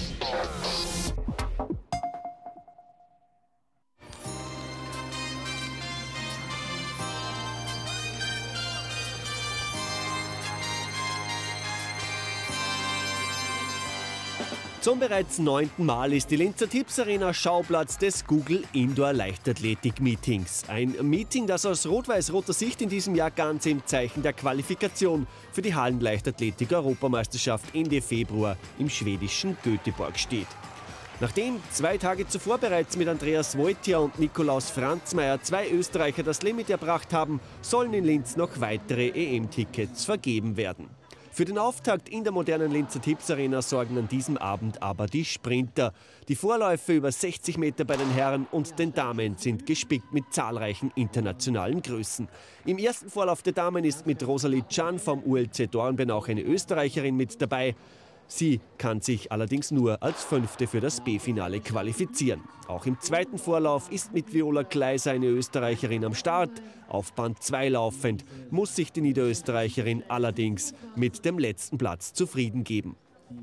Zum bereits 9. Mal ist die Linzer Tipps-Arena Schauplatz des Google Indoor Leichtathletik-Meetings. Ein Meeting, das aus rot-weiß-roter Sicht in diesem Jahr ganz im Zeichen der Qualifikation für die Hallenleichtathletik-Europameisterschaft Ende Februar im schwedischen Göteborg steht. Nachdem 2 Tage zuvor bereits mit Andreas Wojtja und Nikolaus Franzmeier 2 Österreicher das Limit erbracht haben, sollen in Linz noch weitere EM-Tickets vergeben werden. Für den Auftakt in der modernen Linzer Tipps-Arena sorgen an diesem Abend aber die Sprinter. Die Vorläufe über 60 Meter bei den Herren und den Damen sind gespickt mit zahlreichen internationalen Größen. Im ersten Vorlauf der Damen ist mit Rosalie Can vom ULC Dornbirn auch eine Österreicherin mit dabei. Sie kann sich allerdings nur als Fünfte für das B-Finale qualifizieren. Auch im zweiten Vorlauf ist mit Viola Kleiser eine Österreicherin am Start. Auf Band 2 laufend muss sich die Niederösterreicherin allerdings mit dem letzten Platz zufrieden geben.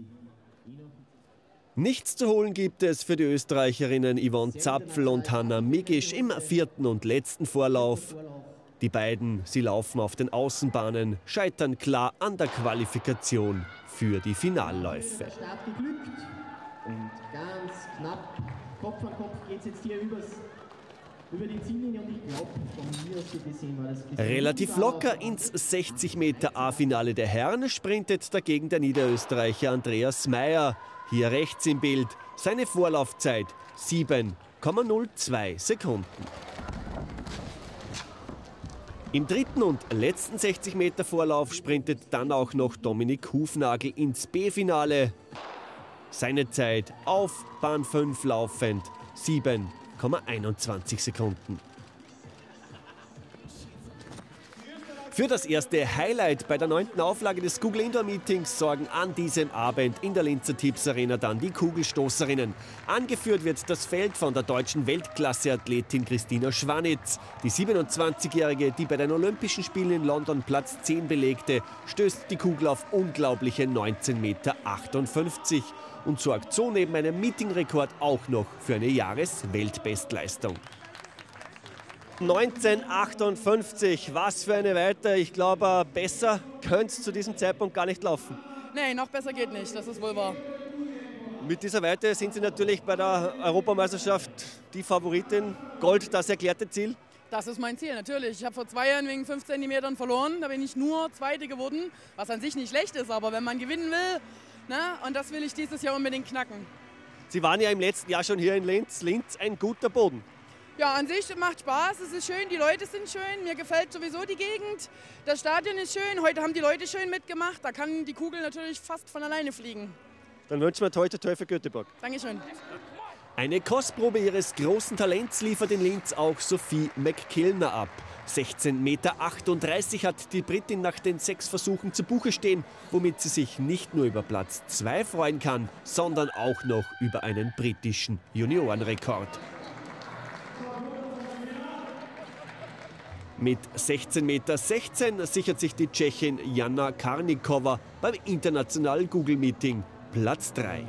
Nichts zu holen gibt es für die Österreicherinnen Yvonne Zapfel und Hanna Migisch im 4. und letzten Vorlauf. Die beiden, sie laufen auf den Außenbahnen, scheitern klar an der Qualifikation für die Finalläufe. Start geglückt und ganz knapp, Kopf an Kopf geht es jetzt hier über die Ziellinie und ich glaube, von mir aus gesehen war das relativ locker ins 60 Meter A-Finale der Herren sprintet dagegen der Niederösterreicher Andreas Meier. Hier rechts im Bild seine Vorlaufzeit 7,02 Sekunden. Im 3. und letzten 60 Meter Vorlauf sprintet dann auch noch Dominik Hufnagel ins B-Finale. Seine Zeit auf Bahn 5 laufend 7,21 Sekunden. Für das erste Highlight bei der 9. Auflage des Google Indoor Meetings sorgen an diesem Abend in der Linzer Tipps Arena dann die Kugelstoßerinnen. Angeführt wird das Feld von der deutschen Weltklasse-Athletin Christina Schwanitz. Die 27-Jährige, die bei den Olympischen Spielen in London Platz 10 belegte, stößt die Kugel auf unglaubliche 19,58 Meter und sorgt so neben einem Meetingrekord auch noch für eine Jahresweltbestleistung. 19,58, was für eine Weite. Ich glaube, besser könnte es zu diesem Zeitpunkt gar nicht laufen. Nee, noch besser geht nicht, das ist wohl wahr. Mit dieser Weite sind Sie natürlich bei der Europameisterschaft die Favoritin. Gold, das erklärte Ziel? Das ist mein Ziel, natürlich. Ich habe vor 2 Jahren wegen 5 cm verloren. Da bin ich nur Zweite geworden, was an sich nicht schlecht ist. Aber wenn man gewinnen will, ne, und das will ich dieses Jahr unbedingt knacken. Sie waren ja im letzten Jahr schon hier in Linz. Linz, ein guter Boden. Ja, an sich macht Spaß, es ist schön, die Leute sind schön, mir gefällt sowieso die Gegend. Das Stadion ist schön, heute haben die Leute schön mitgemacht, da kann die Kugel natürlich fast von alleine fliegen. Dann wünschen wir toi toi toi für Göteborg. Dankeschön. Eine Kostprobe ihres großen Talents liefert in Linz auch Sophie McKillner ab. 16,38 Meter hat die Britin nach den 6 Versuchen zu Buche stehen, womit sie sich nicht nur über Platz 2 freuen kann, sondern auch noch über einen britischen Juniorenrekord. Mit 16,16 Meter sichert sich die Tschechin Jana Karnikova beim internationalen Google-Meeting Platz 3.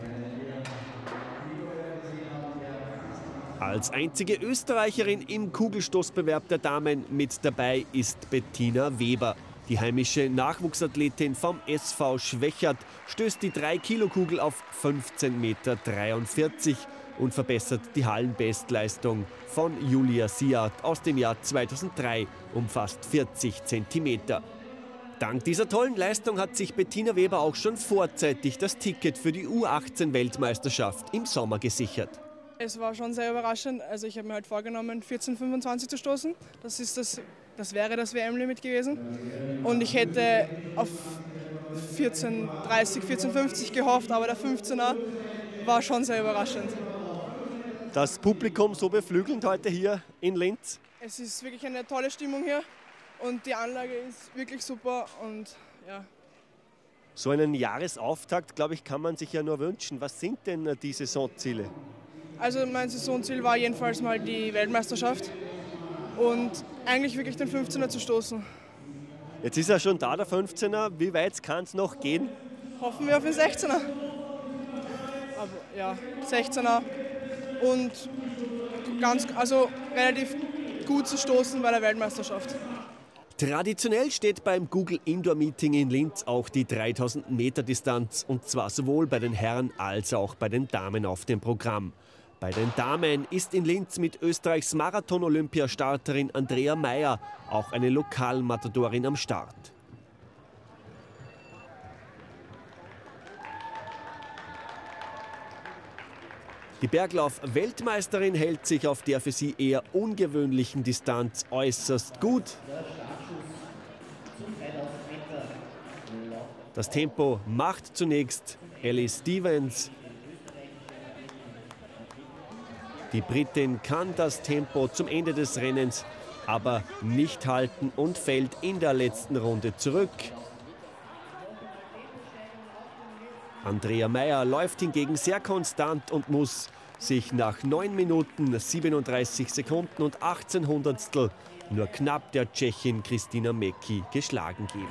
Als einzige Österreicherin im Kugelstoßbewerb der Damen mit dabei ist Bettina Weber. Die heimische Nachwuchsathletin vom SV Schwechat stößt die 3-Kilo-Kugel auf 15,43 Meter und verbessert die Hallenbestleistung von Julia Siart aus dem Jahr 2003 um fast 40 Zentimeter. Dank dieser tollen Leistung hat sich Bettina Weber auch schon vorzeitig das Ticket für die U18-Weltmeisterschaft im Sommer gesichert. Es war schon sehr überraschend. Also ich habe mir halt vorgenommen, 14,25 zu stoßen. Das wäre das WM-Limit gewesen. Und ich hätte auf 14,30, 14,50 gehofft, aber der 15er war schon sehr überraschend. Das Publikum so beflügelnd heute hier in Linz? Es ist wirklich eine tolle Stimmung hier und die Anlage ist wirklich super und ja. So einen Jahresauftakt, glaube ich, kann man sich ja nur wünschen. Was sind denn die Saisonziele? Also mein Saisonziel war jedenfalls mal die Weltmeisterschaft und eigentlich wirklich den 15er zu stoßen. Jetzt ist ja schon da, der 15er. Wie weit kann es noch gehen? Hoffen wir auf den 16er. aber ja, 16er und relativ gut zu stoßen bei der Weltmeisterschaft. Traditionell steht beim Google Indoor Meeting in Linz auch die 3000 Meter Distanz, und zwar sowohl bei den Herren als auch bei den Damen auf dem Programm. Bei den Damen ist in Linz mit Österreichs Marathon-Olympiastarterin Andrea Meier auch eine Lokalmatadorin am Start. Die Berglauf-Weltmeisterin hält sich auf der für sie eher ungewöhnlichen Distanz äußerst gut. Das Tempo macht zunächst Ellie Stevens. Die Britin kann das Tempo zum Ende des Rennens aber nicht halten und fällt in der letzten Runde zurück. Andrea Meier läuft hingegen sehr konstant und muss sich nach 9 Minuten, 37 Sekunden und 18 Hundertstel nur knapp der Tschechin Kristina Mäki geschlagen geben.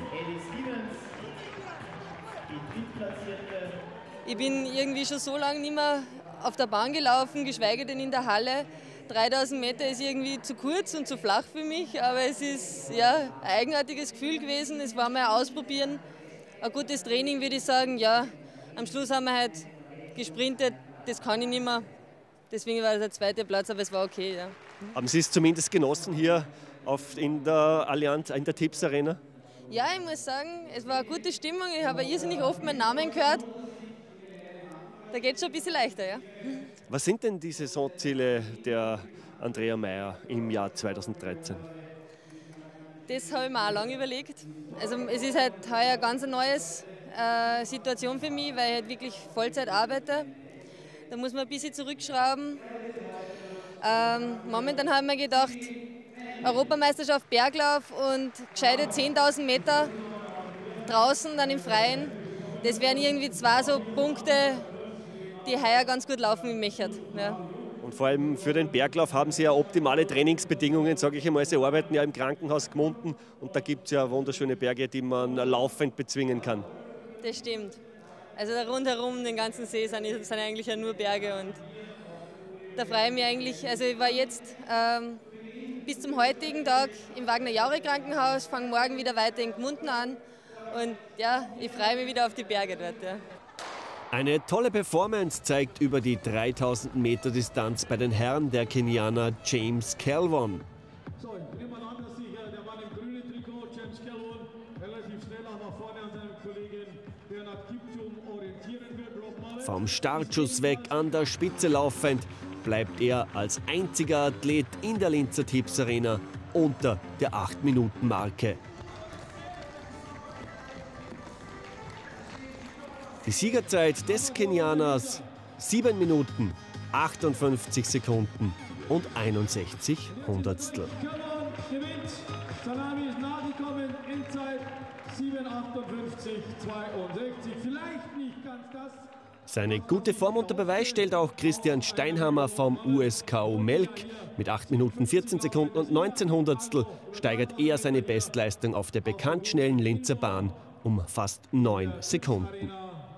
Ich bin irgendwie schon so lange nicht mehr auf der Bahn gelaufen, geschweige denn in der Halle. 3000 Meter ist irgendwie zu kurz und zu flach für mich, aber es ist ja ein eigenartiges Gefühl gewesen. Es war mal ein Ausprobieren, ein gutes Training, würde ich sagen. Ja, am Schluss haben wir halt gesprintet, das kann ich nicht mehr. Deswegen war das der 2. Platz, aber es war okay. Ja. Haben Sie es zumindest genossen hier in der Allianz, in der Tipps Arena? Ja, ich muss sagen, es war eine gute Stimmung. Ich habe irrsinnig oft meinen Namen gehört. Da geht es schon ein bisschen leichter, ja. Was sind denn die Saisonziele der Andrea Meier im Jahr 2013? Das habe ich mir auch lange überlegt. Also es ist halt heuer eine ganz neue Situation für mich, weil ich halt wirklich Vollzeit arbeite. Da muss man ein bisschen zurückschrauben. Momentan habe ich mir gedacht, Europameisterschaft Berglauf und gescheite 10.000 Meter draußen, dann im Freien. Das wären irgendwie 2 so Punkte, die heuer ganz gut laufen im Mechert. Ja. Und vor allem für den Berglauf haben Sie ja optimale Trainingsbedingungen, sage ich einmal. Sie arbeiten ja im Krankenhaus Gmunden und da gibt es ja wunderschöne Berge, die man laufend bezwingen kann. Das stimmt. Also da rundherum, den ganzen See, sind eigentlich ja nur Berge und da freue ich mich eigentlich. Also ich war jetzt bis zum heutigen Tag im Wagner-Jaure-Krankenhaus, fange morgen wieder weiter in Gmunden an und ja, ich freue mich wieder auf die Berge dort. Ja. Eine tolle Performance zeigt über die 3000 Meter Distanz bei den Herren der Kenianer James Kelvon. So, ich nehme mal an, dass sich der Mann im grünen Trikot, James Kelvon, relativ schnell auch nach vorne an seinem Kollegen Bernhard Kiptum orientieren wird. Vom Startschuss weg an der Spitze laufend bleibt er als einziger Athlet in der Linzer Tipps Arena unter der 8-Minuten-Marke. Die Siegerzeit des Kenianers 7 Minuten, 58 Sekunden und 61 Hundertstel. Gewinnt. Salami ist nahe gekommen in Zeit 7:58,62. Vielleicht nicht ganz das. Seine gute Form unter Beweis stellt auch Christian Steinhammer vom USKO Melk. Mit 8 Minuten 14 Sekunden und 19 Hundertstel steigert er seine Bestleistung auf der bekannt schnellen Linzer Bahn um fast 9 Sekunden.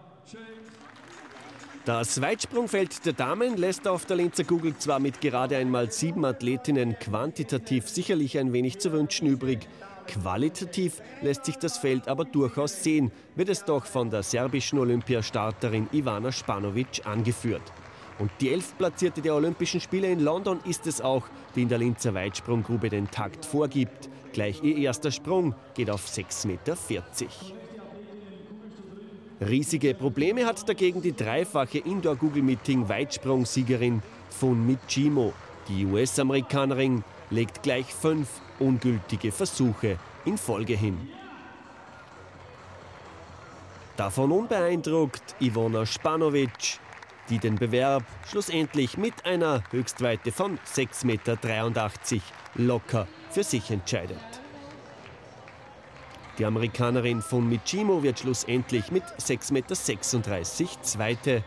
Das Weitsprungfeld der Damen lässt auf der Linzer Google zwar mit gerade einmal 7 Athletinnen quantitativ sicherlich ein wenig zu wünschen übrig. Qualitativ lässt sich das Feld aber durchaus sehen, wird es doch von der serbischen Olympiastarterin Ivana Španović angeführt. Und die 11. Platzierte der Olympischen Spiele in London ist es auch, die in der Linzer Weitsprunggrube den Takt vorgibt. Gleich ihr erster Sprung geht auf 6,40 Meter. Riesige Probleme hat dagegen die dreifache Indoor-Google-Meeting-Weitsprung-Siegerin Fun Michimo. Die US-Amerikanerin legt gleich 5 ungültige Versuche in Folge hin. Davon unbeeindruckt Ivana Španović, die den Bewerb schlussendlich mit einer Höchstweite von 6,83 Meter locker für sich entscheidet. Die Amerikanerin Fun Michimo wird schlussendlich mit 6,36 Meter Zweite.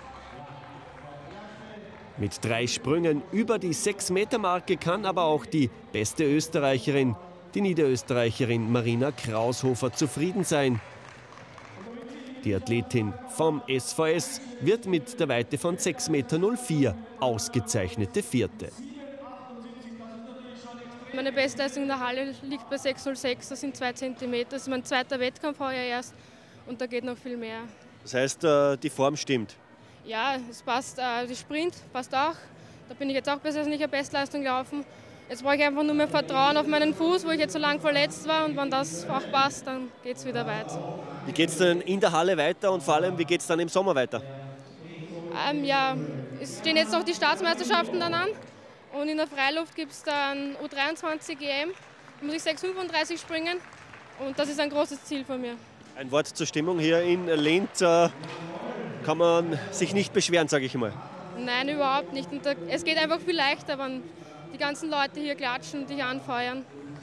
Mit 3 Sprüngen über die 6-Meter-Marke kann aber auch die beste Österreicherin, die Niederösterreicherin Marina Kraushofer, zufrieden sein. Die Athletin vom SVS wird mit der Weite von 6,04 Meter ausgezeichnete Vierte. Meine Bestleistung in der Halle liegt bei 6,06, das sind 2 cm. Das ist mein zweiter Wettkampf heuer erst und da geht noch viel mehr. Das heißt, die Form stimmt? Ja, es passt, die Sprint passt auch. Da bin ich jetzt auch besser als nicht eine Bestleistung gelaufen. Jetzt brauche ich einfach nur mehr Vertrauen auf meinen Fuß, wo ich jetzt so lange verletzt war. Und wenn das auch passt, dann geht es wieder weiter. Wie geht es denn in der Halle weiter und vor allem, wie geht es dann im Sommer weiter? Ja, es stehen jetzt noch die Staatsmeisterschaften dann an. Und in der Freiluft gibt es dann U23 EM. Da muss ich 6,35 springen. Und das ist ein großes Ziel von mir. Ein Wort zur Stimmung hier in Linz. Kann man sich nicht beschweren, sage ich mal. Nein, überhaupt nicht. Und es geht einfach viel leichter, wenn die ganzen Leute hier klatschen und dich anfeuern.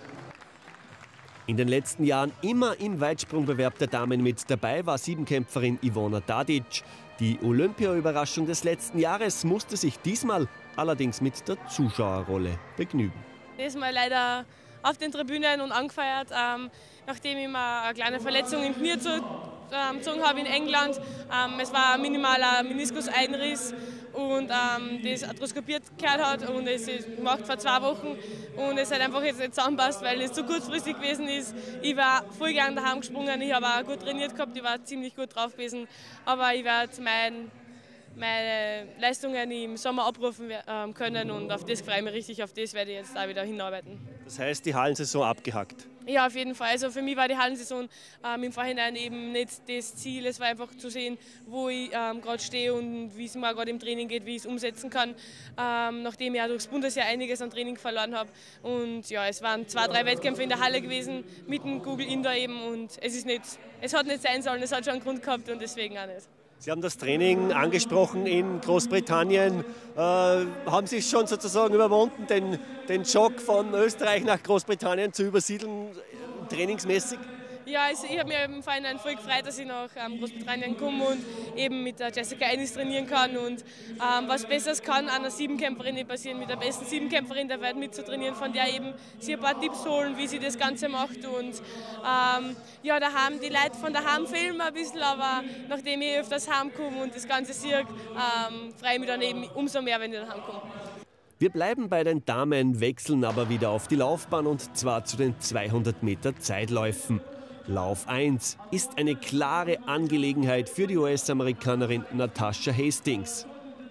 In den letzten Jahren immer im Weitsprungbewerb der Damen mit dabei war Siebenkämpferin Ivona Tadic. Die Olympia-Überraschung des letzten Jahres musste sich diesmal allerdings mit der Zuschauerrolle begnügen. Diesmal leider auf den Tribünen und angefeiert, nachdem ich mir eine kleine Verletzung im Knie gezogen habe in England. Es war ein minimaler Meniskuseinriss und das arthroskopiert gehört hat und es ist gemacht vor 2 Wochen und es hat einfach jetzt nicht zusammenpasst, weil es zu kurzfristig gewesen ist. Ich war voll gern daheim gesprungen, ich habe auch gut trainiert gehabt, ich war ziemlich gut drauf gewesen, aber ich werde meine Leistungen im Sommer abrufen können und auf das freue ich mich richtig, auf das werde ich jetzt auch wieder hinarbeiten. Das heißt, die Hallensaison abgehakt? Ja, auf jeden Fall. Also für mich war die Hallensaison im Vorhinein eben nicht das Ziel. Es war einfach zu sehen, wo ich gerade stehe und wie es mir gerade im Training geht, wie ich es umsetzen kann, nachdem ich ja durchs Bundesjahr einiges an Training verloren habe. Und ja, es waren 2, 3 Wettkämpfe in der Halle gewesen, mit dem Google Indoor eben und es hat nicht sein sollen, es hat schon einen Grund gehabt und deswegen auch nicht. Sie haben das Training angesprochen in Großbritannien. Haben Sie schon sozusagen überwunden, den Schock von Österreich nach Großbritannien zu übersiedeln, trainingsmäßig? Ja, also ich habe mir im Vorhinein voll gefreut, dass ich nach Großbritannien komme und eben mit der Jessica Ennis trainieren kann. Und was Besseres kann einer Siebenkämpferin nicht passieren, mit der besten Siebenkämpferin der Welt mitzutrainieren, von der eben sie ein paar Tipps holen, wie sie das Ganze macht. Und ja, daheim, die Leute von daheim fehlen mir ein bisschen, aber nachdem ich öfters heimkomme und das Ganze sehe, freue ich mich dann eben umso mehr, wenn ich daheim komme. Wir bleiben bei den Damen, wechseln aber wieder auf die Laufbahn und zwar zu den 200 Meter Zeitläufen. Lauf 1 ist eine klare Angelegenheit für die US-Amerikanerin Natasha Hastings.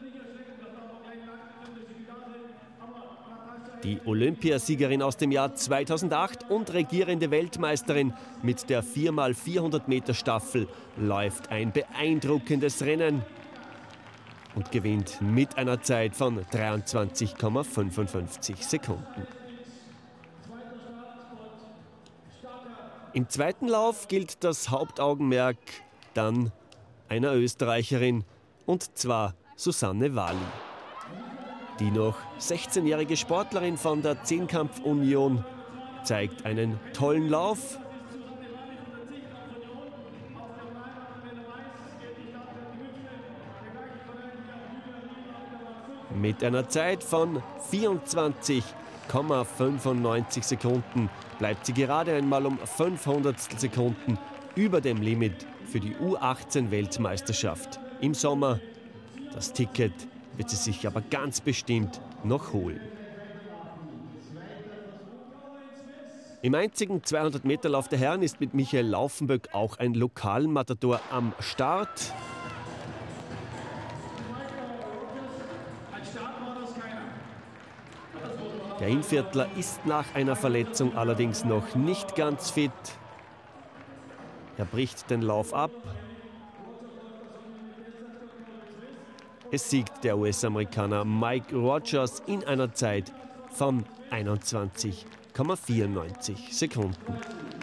Die Olympiasiegerin aus dem Jahr 2008 und regierende Weltmeisterin mit der 4x400 Meter Staffel läuft ein beeindruckendes Rennen und gewinnt mit einer Zeit von 23,55 Sekunden. Im zweiten Lauf gilt das Hauptaugenmerk dann einer Österreicherin, und zwar Susanne Wali. Die noch 16-jährige Sportlerin von der Zehnkampf-Union zeigt einen tollen Lauf. Mit einer Zeit von 24,95 Sekunden bleibt sie gerade einmal um 500 Sekunden über dem Limit für die U18-Weltmeisterschaft im Sommer. Das Ticket wird sie sich aber ganz bestimmt noch holen. Im einzigen 200-Meter-Lauf der Herren ist mit Michael Laufenböck auch ein Lokalmatador am Start. Der Innviertler ist nach einer Verletzung allerdings noch nicht ganz fit. Er bricht den Lauf ab. Es siegt der US-Amerikaner Mike Rogers in einer Zeit von 21,94 Sekunden.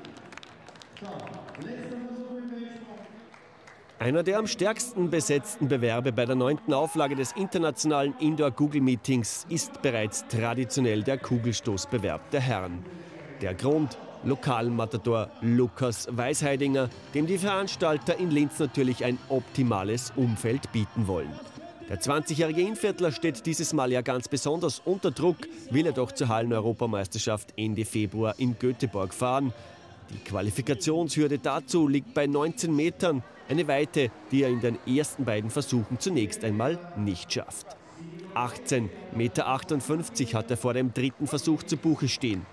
Einer der am stärksten besetzten Bewerbe bei der 9. Auflage des internationalen Indoor-Google-Meetings ist bereits traditionell der Kugelstoßbewerb der Herren. Der Grund: Lokalmatador Lukas Weisheidinger, dem die Veranstalter in Linz natürlich ein optimales Umfeld bieten wollen. Der 20-jährige Innviertler steht dieses Mal ja ganz besonders unter Druck, will er doch zur Hallen-Europameisterschaft Ende Februar in Göteborg fahren. Die Qualifikationshürde dazu liegt bei 19 Metern, eine Weite, die er in den ersten beiden Versuchen zunächst einmal nicht schafft. 18,58 Meter hat er vor dem dritten Versuch zu Buche stehen.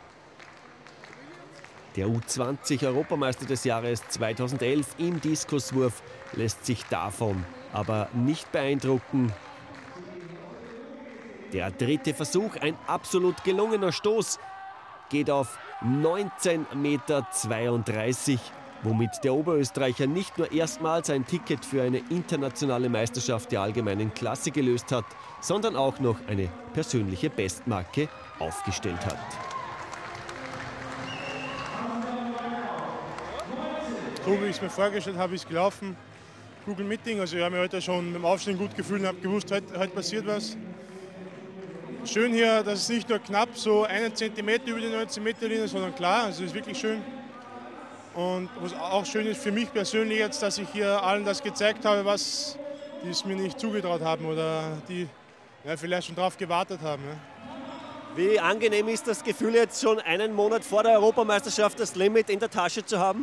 Der U20-Europameister des Jahres 2011 im Diskuswurf lässt sich davon aber nicht beeindrucken. Der dritte Versuch, ein absolut gelungener Stoß, geht auf 19,32 Meter, womit der Oberösterreicher nicht nur erstmals ein Ticket für eine internationale Meisterschaft der allgemeinen Klasse gelöst hat, sondern auch noch eine persönliche Bestmarke aufgestellt hat. So wie ich es mir vorgestellt habe, ist gelaufen. Google Meeting, also ich habe mich heute schon mit dem Aufstehen gut gefühlt und habe gewusst, heute passiert was. Schön hier, dass es nicht nur knapp so 1 Zentimeter über die 19 Meter Linie, sondern klar, also es ist wirklich schön. Und was auch schön ist für mich persönlich jetzt, dass ich hier allen das gezeigt habe, was die es mir nicht zugetraut haben oder die vielleicht schon darauf gewartet haben. Ja. Wie angenehm ist das Gefühl, jetzt schon einen Monat vor der Europameisterschaft das Limit in der Tasche zu haben?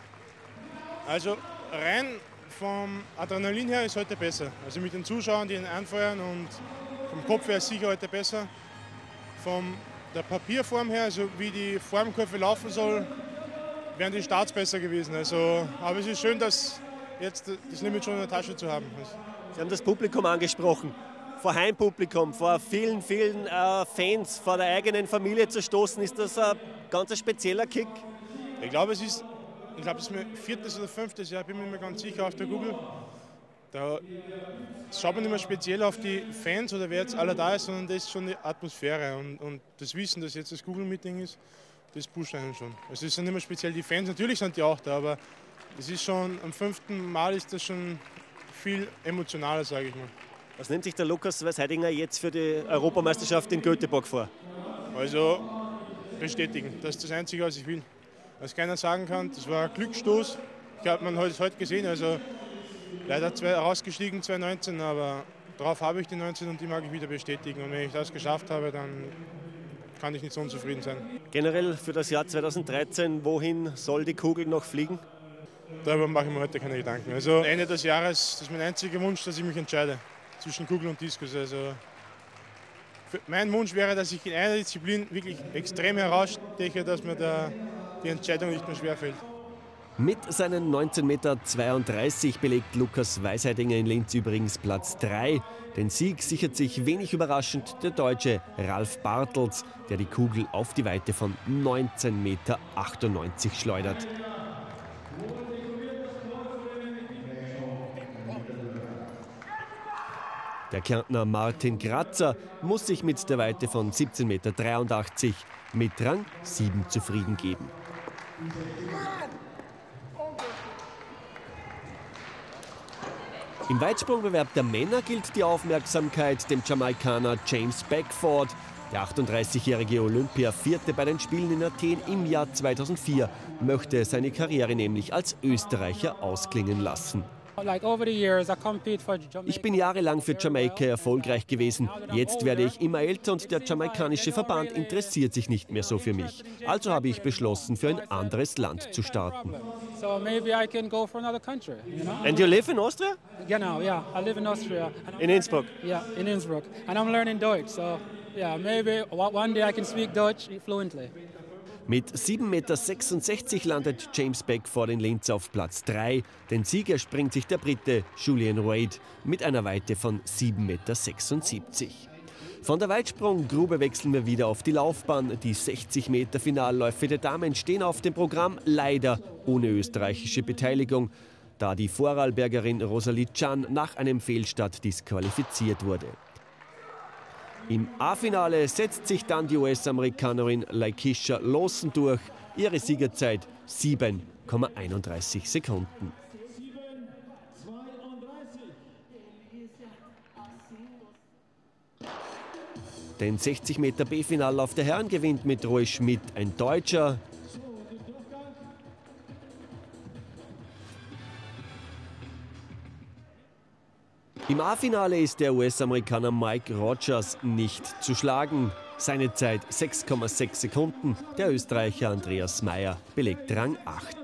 Also rein vom Adrenalin her ist heute besser. Also mit den Zuschauern, die ihn anfeuern, und vom Kopf her ist sicher heute besser. Von der Papierform her, also wie die Formkurve laufen soll, wären die Starts besser gewesen. Also, aber es ist schön, dass jetzt das Limit schon in der Tasche zu haben. Sie haben das Publikum angesprochen. Vor Heimpublikum, vor vielen Fans, vor der eigenen Familie zu stoßen, ist das ein ganz spezieller Kick? Ich glaube, es ist mein 4. oder 5. Jahr, bin mir nicht mehr ganz sicher, auf der Google. Da schaut man nicht mehr speziell auf die Fans oder wer jetzt alle da ist, sondern das ist schon die Atmosphäre und das Wissen, dass jetzt das Google-Meeting ist, das pusht einen schon. Also es sind nicht mehr speziell die Fans, natürlich sind die auch da, aber es ist schon, am 5. Mal ist das schon viel emotionaler, sage ich mal. Was nimmt sich der Lukas Weisheidinger jetzt für die Europameisterschaft in Göteborg vor? Also bestätigen, das ist das Einzige, was ich will. Was keiner sagen kann, das war ein Glücksstoß. Ich habe man heute gesehen, also leider rausgestiegen 2019, aber darauf habe ich die 19 und die mag ich wieder bestätigen. Und wenn ich das geschafft habe, dann kann ich nicht so unzufrieden sein. Generell für das Jahr 2013, wohin soll die Kugel noch fliegen? Darüber mache ich mir heute keine Gedanken. Also Ende des Jahres, das ist mein einziger Wunsch, dass ich mich entscheide zwischen Kugel und Diskus. Also mein Wunsch wäre, dass ich in einer Disziplin wirklich extrem heraussteche, dass mir die Entscheidung nicht mehr schwerfällt. Mit seinen 19,32 Meter belegt Lukas Weisheidinger in Linz übrigens Platz 3. Den Sieg sichert sich wenig überraschend der Deutsche Ralf Bartels, der die Kugel auf die Weite von 19,98 Meter schleudert. Der Kärntner Martin Kratzer muss sich mit der Weite von 17,83 Meter mit Rang 7 zufrieden geben. Im Weitsprungbewerb der Männer gilt die Aufmerksamkeit dem Jamaikaner James Beckford. Der 38-jährige Olympia-Vierte bei den Spielen in Athen im Jahr 2004 möchte seine Karriere nämlich als Österreicher ausklingen lassen. Ich bin jahrelang für Jamaika erfolgreich gewesen. Jetzt werde ich immer älter und der jamaikanische Verband interessiert sich nicht mehr so für mich. Also habe ich beschlossen, für ein anderes Land zu starten. And you live in Austria? Genau, ja, I live in Austria. In Innsbruck? Ja, in Innsbruck. And I'm learning Deutsch, so yeah, maybe one day I can speak Dutch fluently. Mit 7,66 Meter landet James Beckford in Linz auf Platz 3. Den Sieg erspringt sich der Brite Julian Wade mit einer Weite von 7,76 Meter. Von der Weitsprunggrube wechseln wir wieder auf die Laufbahn. Die 60 Meter Finalläufe der Damen stehen auf dem Programm, leider ohne österreichische Beteiligung, da die Vorarlbergerin Rosalie Can nach einem Fehlstart disqualifiziert wurde. Im A-Finale setzt sich dann die US-Amerikanerin Laikisha Lawson durch. Ihre Siegerzeit 7,31 Sekunden. Den 60 Meter B-Finallauf der Herren gewinnt mit Roy Schmidt ein Deutscher. Im A-Finale ist der US-Amerikaner Mike Rogers nicht zu schlagen. Seine Zeit 6,6 Sekunden. Der Österreicher Andreas Meier belegt Rang 8.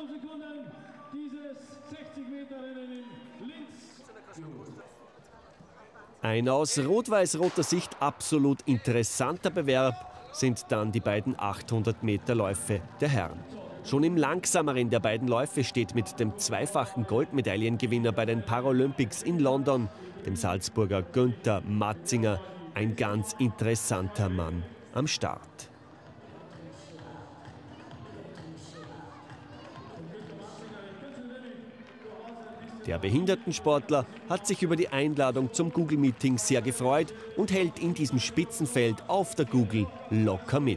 Ein aus rot-weiß-roter Sicht absolut interessanter Bewerb sind dann die beiden 800-Meter-Läufe der Herren. Schon im langsameren der beiden Läufe steht mit dem zweifachen Goldmedaillengewinner bei den Paralympics in London, dem Salzburger Günther Matzinger, ein ganz interessanter Mann am Start. Der Behindertensportler hat sich über die Einladung zum Google-Meeting sehr gefreut und hält in diesem Spitzenfeld auf der Google locker mit.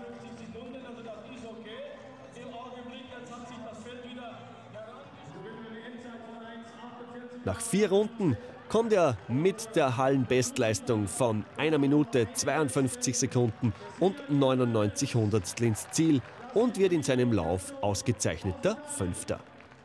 Nach 4 Runden kommt er mit der Hallenbestleistung von 1 Minute 52 Sekunden und 99 Hundertstel ins Ziel und wird in seinem Lauf ausgezeichneter Fünfter.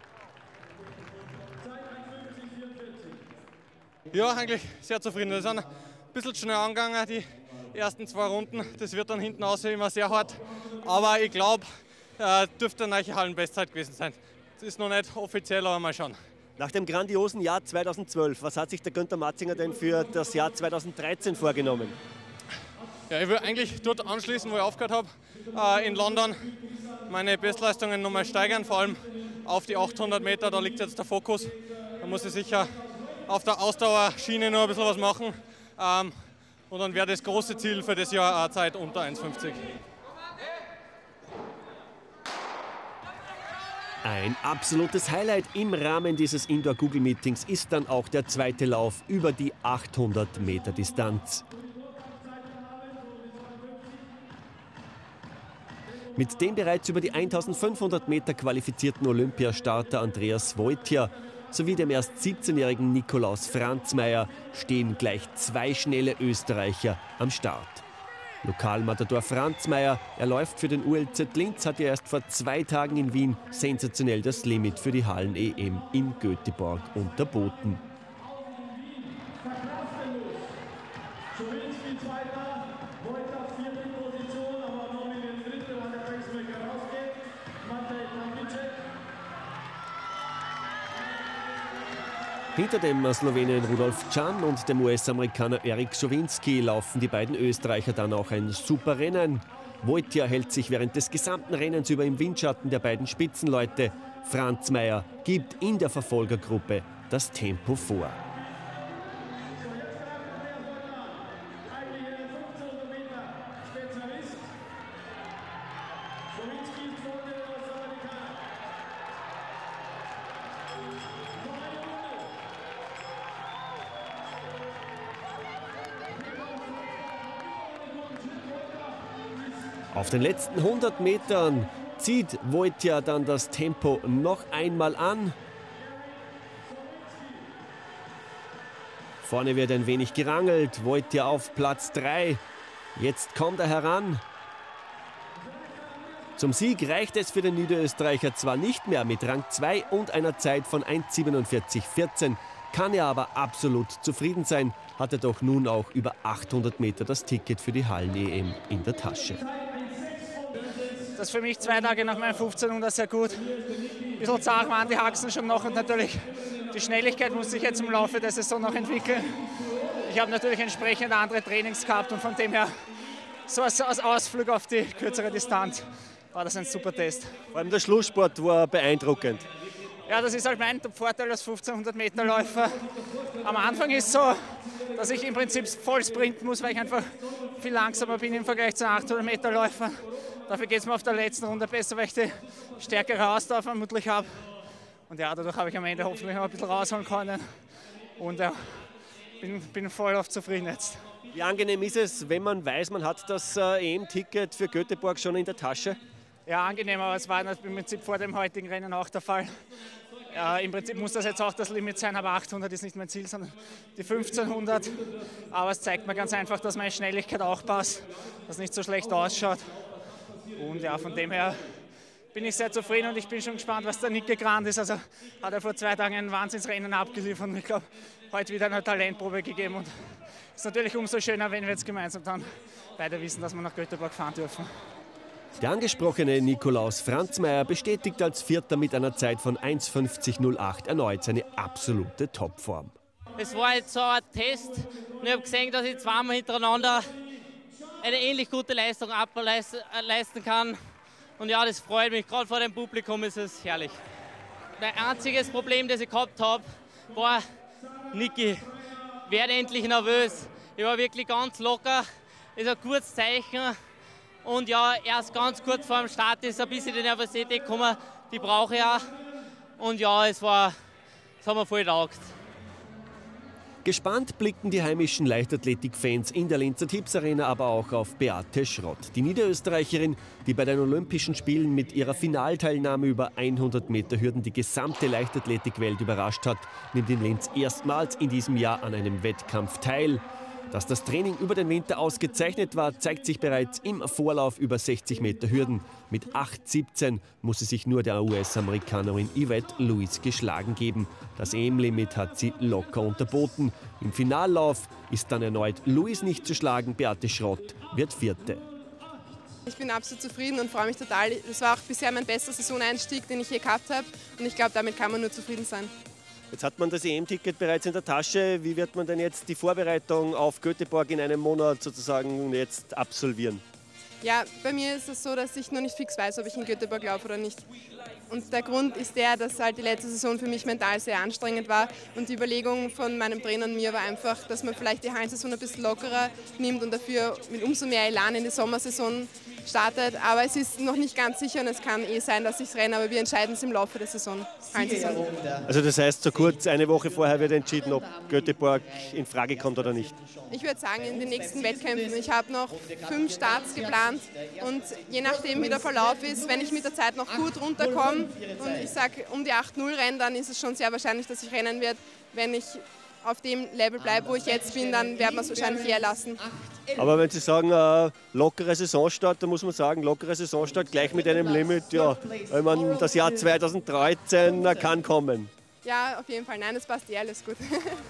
Ja, eigentlich sehr zufrieden. Wir sind ein bisschen schnell angegangen, die ersten 2 Runden. Das wird dann hinten raus immer sehr hart. Aber ich glaube, dürfte eine neue Hallenbestzeit gewesen sein. Das ist noch nicht offiziell, aber mal schauen. Nach dem grandiosen Jahr 2012, was hat sich der Günther Matzinger denn für das Jahr 2013 vorgenommen? Ja, ich will eigentlich dort anschließen, wo ich aufgehört habe, in London. Meine Bestleistungen nochmal steigern, vor allem auf die 800 Meter, da liegt jetzt der Fokus. Da muss ich sicher auf der Ausdauerschiene noch ein bisschen was machen. Und dann wäre das große Ziel für das Jahr eine Zeit unter 1,50. Ein absolutes Highlight im Rahmen dieses Indoor-Google-Meetings ist dann auch der zweite Lauf über die 800 Meter Distanz. Mit dem bereits über die 1500 Meter qualifizierten Olympiastarter Andreas Wojtja sowie dem erst 17-jährigen Nikolaus Franzmeier stehen gleich 2 schnelle Österreicher am Start. Lokalmatador Franzmeier, er läuft für den ULZ Linz, hat ja erst vor 2 Tagen in Wien sensationell das Limit für die Hallen-EM in Göteborg unterboten. Hinter dem Slowenen Rudolf Can und dem US-Amerikaner Erik Sowinski laufen die beiden Österreicher dann auch ein super Rennen. Wojtja hält sich während des gesamten Rennens über im Windschatten der beiden Spitzenleute. Franzmeier gibt in der Verfolgergruppe das Tempo vor. Auf den letzten 100 Metern zieht Wojtja dann das Tempo noch einmal an. Vorne wird ein wenig gerangelt, Wojtja auf Platz 3. Jetzt kommt er heran. Zum Sieg reicht es für den Niederösterreicher zwar nicht mehr mit Rang 2 und einer Zeit von 1,47,14, kann er aber absolut zufrieden sein, hat er doch nun auch über 800 Meter das Ticket für die Hallen-EM in der Tasche. Das ist für mich 2 Tage nach meinem 1500 sehr gut. Ein bisschen zart waren die Haxen schon noch und natürlich die Schnelligkeit muss sich jetzt im Laufe der Saison noch entwickeln. Ich habe natürlich entsprechend andere Trainings gehabt und von dem her so als Ausflug auf die kürzere Distanz war das ein super Test. Vor allem der Schlussspurt war beeindruckend. Ja, das ist halt mein Vorteil als 1500 Meter Läufer. Am Anfang ist es so, dass ich im Prinzip voll sprinten muss, weil ich einfach viel langsamer bin im Vergleich zu 800 Meter Läufern. Dafür geht es mir auf der letzten Runde besser, weil ich die stärkere Ausdauer vermutlich habe. Und ja, dadurch habe ich am Ende hoffentlich noch ein bisschen rausholen können. Und ja, bin voll auf zufrieden jetzt. Wie angenehm ist es, wenn man weiß, man hat das EM-Ticket für Göteborg schon in der Tasche? Ja, angenehm, aber es war im Prinzip vor dem heutigen Rennen auch der Fall. Ja, im Prinzip muss das jetzt auch das Limit sein, aber 800 ist nicht mein Ziel, sondern die 1500. Aber es zeigt mir ganz einfach, dass meine Schnelligkeit auch passt, dass es nicht so schlecht ausschaut. Und ja, von dem her bin ich sehr zufrieden und ich bin schon gespannt, was der Nicke Grant ist. Also hat er vor 2 Tagen ein Wahnsinnsrennen abgeliefert und ich glaube, heute wieder eine Talentprobe gegeben und ist natürlich umso schöner, wenn wir jetzt gemeinsam dann beide wissen, dass wir nach Göteborg fahren dürfen. Der angesprochene Nikolaus Franzmeier bestätigt als Vierter mit einer Zeit von 1:50:08 erneut seine absolute Topform. Es war jetzt so ein Test und ich habe gesehen, dass ich zweimal hintereinander eine ähnlich gute Leistung ableisten kann. Und ja, das freut mich. Gerade vor dem Publikum ist es herrlich. Mein einziges Problem, das ich gehabt habe, war, Niki, werde endlich nervös. Ich war wirklich ganz locker. Das ist ein gutes Zeichen. Und ja, erst ganz kurz vor dem Start ist ein bisschen die Nervosität gekommen. Die brauche ich auch. Und ja, das hat mir voll getaugt. Gespannt blickten die heimischen Leichtathletik-Fans in der Linzer Tipps-Arena aber auch auf Beate Schrott. Die Niederösterreicherin, die bei den Olympischen Spielen mit ihrer Finalteilnahme über 100 Meter Hürden die gesamte Leichtathletikwelt überrascht hat, nimmt in Linz erstmals in diesem Jahr an einem Wettkampf teil. Dass das Training über den Winter ausgezeichnet war, zeigt sich bereits im Vorlauf über 60 Meter Hürden. Mit 8:17 muss sie sich nur der US-Amerikanerin Yvette Lewis geschlagen geben. Das EM-Limit hat sie locker unterboten. Im Finallauf ist dann erneut Lewis nicht zu schlagen. Beate Schrott wird Vierte. Ich bin absolut zufrieden und freue mich total. Das war auch bisher mein bester Saisoneinstieg, den ich je gehabt habe. Und ich glaube, damit kann man nur zufrieden sein. Jetzt hat man das EM-Ticket bereits in der Tasche. Wie wird man denn jetzt die Vorbereitung auf Göteborg in einem Monat sozusagen jetzt absolvieren? Ja, bei mir ist es so, dass ich noch nicht fix weiß, ob ich in Göteborg laufe oder nicht. Und der Grund ist der, dass halt die letzte Saison für mich mental sehr anstrengend war. Und die Überlegung von meinem Trainer und mir war einfach, dass man vielleicht die Hallensaison ein bisschen lockerer nimmt und dafür mit umso mehr Elan in die Sommersaison startet. Aber es ist noch nicht ganz sicher und es kann sein, dass ich es renne, aber wir entscheiden es im Laufe der Saison. Hallensaison. Also das heißt, so kurz eine Woche vorher wird entschieden, ob Göteborg in Frage kommt oder nicht? Ich würde sagen, in den nächsten Wettkämpfen. Ich habe noch 5 Starts geplant und je nachdem, wie der Verlauf ist, wenn ich mit der Zeit noch gut runterkomme und ich sage, um die 8:0 renne, dann ist es schon sehr wahrscheinlich, dass ich rennen werde. Wenn ich auf dem Level bleibe, wo ich jetzt bin, dann werden wir es wahrscheinlich eher lassen. Aber wenn Sie sagen, lockere Saisonstart, dann muss man sagen, lockere Saisonstart gleich mit einem Limit, ja, weil man das Jahr 2013 kann kommen. Ja, auf jeden Fall. Nein, das passt alles gut.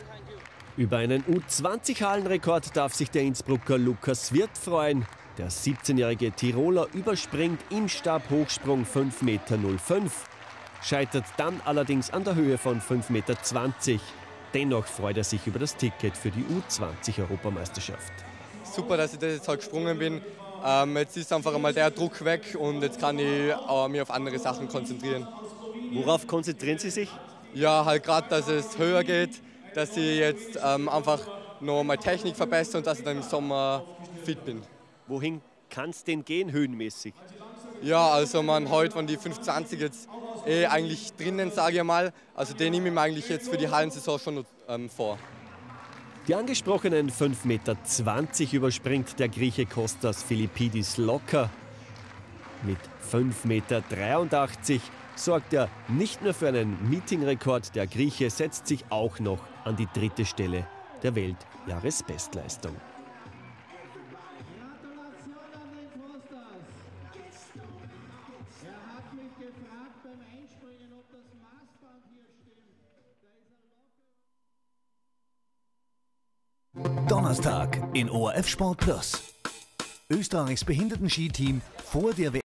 Über einen U20-Hallenrekord darf sich der Innsbrucker Lukas Wirth freuen. Der 17-jährige Tiroler überspringt im Stabhochsprung 5,05 Meter, scheitert dann allerdings an der Höhe von 5,20 Meter. Dennoch freut er sich über das Ticket für die U20-Europameisterschaft. Super, dass ich das jetzt halt gesprungen bin. Jetzt ist einfach einmal der Druck weg und jetzt kann ich mich auf andere Sachen konzentrieren. Worauf konzentrieren Sie sich? Ja, halt gerade, dass es höher geht, dass ich jetzt einfach noch mal Technik verbessere und dass ich dann im Sommer fit bin. Wohin kann es denn gehen, höhenmäßig? Ja, also man heute von die 5,20 jetzt eigentlich drinnen, sage ich mal. Also den nehme ich mir eigentlich jetzt für die Hallensaison schon vor. Die angesprochenen 5,20 Meter überspringt der Grieche Kostas Philippidis locker. Mit 5,83 Meter sorgt er nicht nur für einen Meetingrekord. Der Grieche setzt sich auch noch an die 3. Stelle der Weltjahresbestleistung. Donnerstag in ORF Sport Plus. Österreichs Behindertenskiteam vor der WM